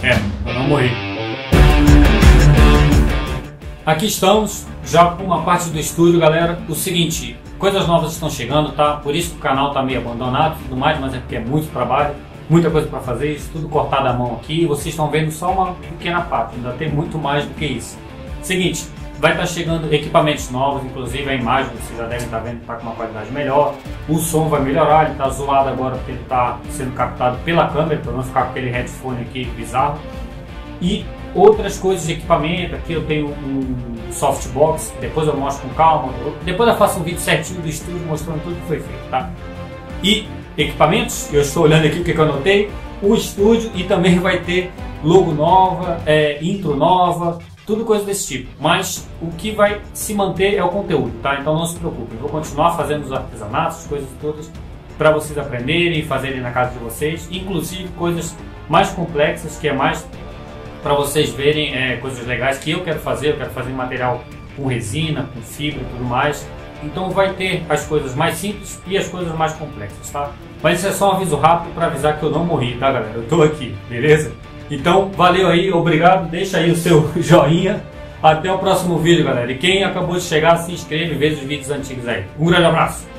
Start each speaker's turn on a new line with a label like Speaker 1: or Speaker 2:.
Speaker 1: Eu não morri. Aqui estamos, já com uma parte do estúdio, galera. O seguinte, coisas novas estão chegando, tá? Por isso que o canal tá meio abandonado e tudo mais, mas é porque é muito trabalho, muita coisa para fazer, isso tudo cortado à mão aqui. Vocês estão vendo só uma pequena parte, ainda tem muito mais do que isso. Seguinte, vai estar chegando equipamentos novos, inclusive a imagem, vocês já devem estar vendo que está com uma qualidade melhor. O som vai melhorar, ele está zoado agora porque ele está sendo captado pela câmera, para não ficar com aquele headphone aqui bizarro. E outras coisas de equipamento, aqui eu tenho um softbox, depois eu mostro com calma, depois eu faço um vídeo certinho do estúdio mostrando tudo que foi feito, tá? E equipamentos, eu estou olhando aqui o que eu anotei, o estúdio, e também vai ter logo nova, intro nova, tudo coisa desse tipo. Mas o que vai se manter é o conteúdo, tá? Então não se preocupem, eu vou continuar fazendo os artesanatos, coisas todas para vocês aprenderem e fazerem na casa de vocês, inclusive coisas mais complexas, que é mais para vocês verem coisas legais que eu quero fazer em material com resina, com fibra e tudo mais. Então vai ter as coisas mais simples e as coisas mais complexas, tá? Mas isso é só um aviso rápido para avisar que eu não morri, tá, galera? Eu tô aqui, beleza? Então valeu aí, obrigado, deixa aí o seu joinha. Até o próximo vídeo, galera. E quem acabou de chegar, se inscreve e veja os vídeos antigos aí. Um grande abraço!